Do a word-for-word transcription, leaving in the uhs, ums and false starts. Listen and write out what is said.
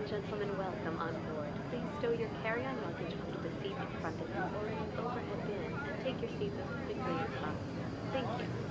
gentlemen welcome on board. Please stow your carry-on luggage onto the seat in front of you or in an overhead bin and take your seats as quickly as possible. Thank you.